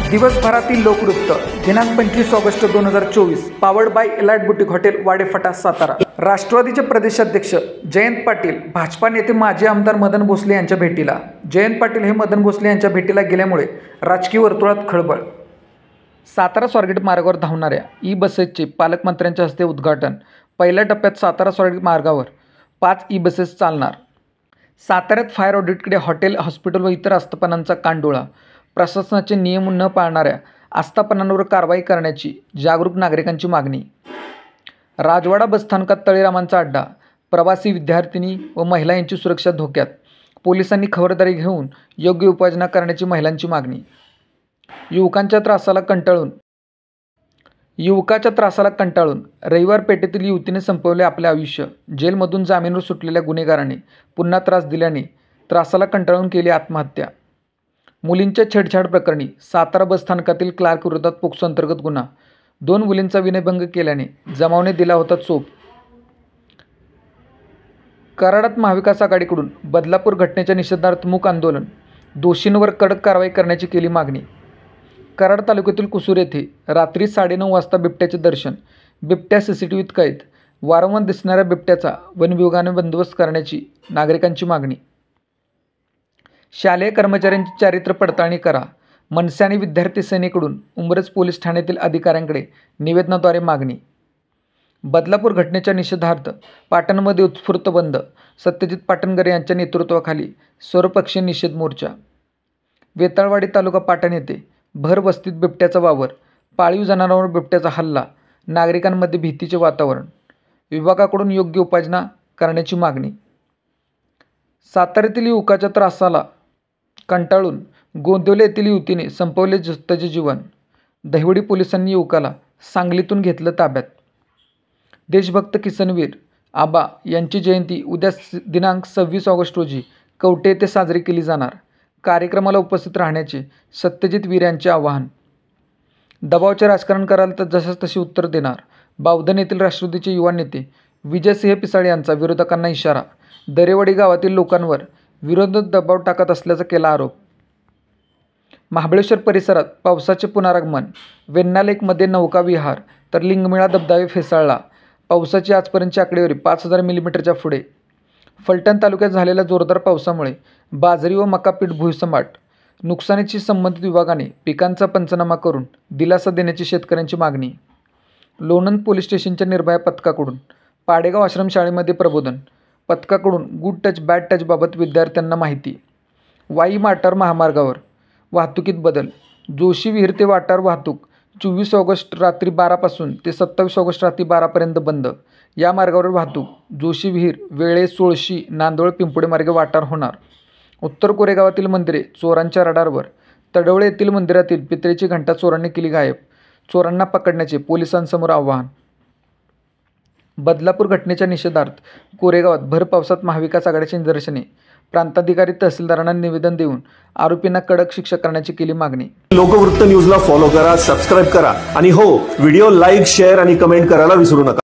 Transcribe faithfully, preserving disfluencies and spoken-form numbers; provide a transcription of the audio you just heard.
दिवसभरातील लोकवृत्त दिनांक पंचवीस ऑगस्ट दोन हजार चोवीस powered by elite boutique hotel Wadephata Satara. राष्ट्रवादीचे प्रदेशाध्यक्ष जयंत पाटील भाजपा नेते माजी आमदार मदन भोसले यांच्या भेटीला। जयंत पाटील हे मदन भोसले यांच्या भेटीला गेल्यामुळे राजकीय वर्तुळात खळबळ। सातारा स्वारगेट मार्गावर धावणाऱ्या ई बसेसचे पालकमंत्र्यांच्या हस्ते उद्घाटन। पहिल्या टप्प्यात सातारा स्वारगेट मार्गावर पाच ई बसेस चालणार। साताऱ्यात फायर ऑडिटकडे हॉटेल, हॉस्पिटल व इतर आस्थापनांचा कानडोळा। प्रशासनाचे नियम न पाळणाऱ्या आस्थापनांवर कारवाई करण्याची जागरूक नागरिकांची मागणी। राजवाडा बसस्थानकात तळेरामांचा अड्डा। प्रवासी, विद्यार्थिनी व महिला यांची सुरक्षा धोक्यात। पोलिसांनी खबरदारी घेऊन योग्य उपाययोजना करण्याची महिलांची मागणी। युवकांच्या त्रासाला कंटाळून युवकाच्या त्रासाला कंटाळून रविवार पेठेतील युवतीने संपवले आपले आयुष्य। जेलमधून जामीनवर सुटलेल्या गुन्हेगाराने पुन्हा त्रास दिल्याने त्रासाला कंटाळून केली आत्महत्या। मुलींच्या छेडछाड प्रकरणी सातारा बसस्थानकातील क्लार्क विरोधात पोक्सो अंतर्गत गुन्हा। दोन मुलींचा विनयभंग केल्याने जमावने दिला होता चोप। कराडात महाविकास आघाडीकडून बदलापूर घटनेच्या निषेधार्थ मूक आंदोलन। दोषींवर कडक कारवाई करण्याची केली मागणी। कराड तालुक्यातील कुसूर येथे रात्री साडेनऊ वाजता बिबट्याचे दर्शन। बिबट्या सीसीटीव्हीत कैद। वारंवार दिसणाऱ्या बिबट्याचा वनविभागाने बंदोबस्त करण्याची नागरिकांची मागणी। शालेय कर्मचाऱ्यांची चारित्र्य पडताळणी करा। मनसे आणि विद्यार्थी सेनेकडून उंबरज पोलीस ठाण्यातील अधिकाऱ्यांकडे निवेदनाद्वारे मागणी। बदलापूर घटनेच्या निषेधार्थ पाटणमध्ये उत्स्फूर्त बंद। सत्यजित पाटणकर यांच्या नेतृत्वाखाली सर्वपक्षीय निषेध मोर्चा। वेताळवाडी तालुका पाटण येथे भर वस्तीत बिबट्याचा वावर। पाळीव जनावरांवर बिबट्याचा हल्ला। नागरिकांमध्ये भीतीचे वातावरण। विभागाकडून योग्य उपाययोजना करण्याची मागणी। साताऱ्यातील युवकाच्या त्रासाला कंटाळून गोंदिवले येथील युवतीने संपवले त्याचे जीवन। दहिवडी पोलिसांनी युवकाला सांगलीतून घेतलं ताब्यात। देशभक्त किसनवीर आबा यांची जयंती उद्या दिनांक सव्वीस ऑगस्ट रोजी कवठे येथे साजरी केली जाणार। कार्यक्रमाला उपस्थित राहण्याचे सत्यजित वीर यांचे आवाहन। दबावचे राजकारण कराल तर जशास तशी उत्तर देणार। बावधन येथील राष्ट्रवादीचे युवा नेते विजयसिंह पिसाळ यांचा विरोधकांना इशारा। दरेवाडी गावातील लोकांवर विरोधात दबाव टाकत असल्याचा केला आरोप। महाबळेश्वर परिसरात पावसाचे पुनरागमन। वेण्णा लेकमध्ये नौका विहार तर लिंगमेळा धबधबा फेसाळला। पावसाची आजपर्यंतची आकडेवारी पाच हजार मिलीमीटरच्या पुढे। फलटण तालुक्यात झालेल्या जोरदार पावसामुळे बाजरी व मका पीठ भुईसपाट। नुकसानीची संबंधित विभागाने पिकांचा पंचनामा करून दिलासा देण्याची शेतकऱ्यांची मागणी। लोणंद पोलीस स्टेशनच्या निर्भया पथकाकडून पाडेगाव आश्रमशाळेमध्ये प्रबोधन। पथकाकडून गुड टच बॅड टच बाबत विद्यार्थ्यांना माहिती। वाई वाटार महामार्गावर वाहतुकीत बदल। जोशी विहीर ते वाटार वाहतूक चोवीस ऑगस्ट रात्री बारापासून ते सत्तावीस ऑगस्ट रात्री बारापर्यंत बंद। या मार्गावर वाहतूक जोशी विहीर, वेळे, सोळशी, नांदोळ, पिंपुडे मार्गे वाटार होणार। उत्तर कोरेगावातील मंदिरे चोरांच्या रडारवर। तडवळे येथील मंदिरातील पितळेची घंटा चोरांनी केली गायब। चोरांना पकडण्याचे पोलिसांसमोर आव्हान। बदलापूर घटनेच्या निषेधार्थ कोरेगावात भर पावसात महाविकास आघाडीचे निदर्शने। प्रांताधिकारी तहसीलदारांना निवेदन देऊन आरोपींना कडक शिक्षा करण्याची केली मागणी। लोकवृत्त न्यूजला फॉलो करा, सबस्क्राईब करा आणि हो, व्हिडिओ लाईक, शेअर आणि कमेंट करायला विसरू नका।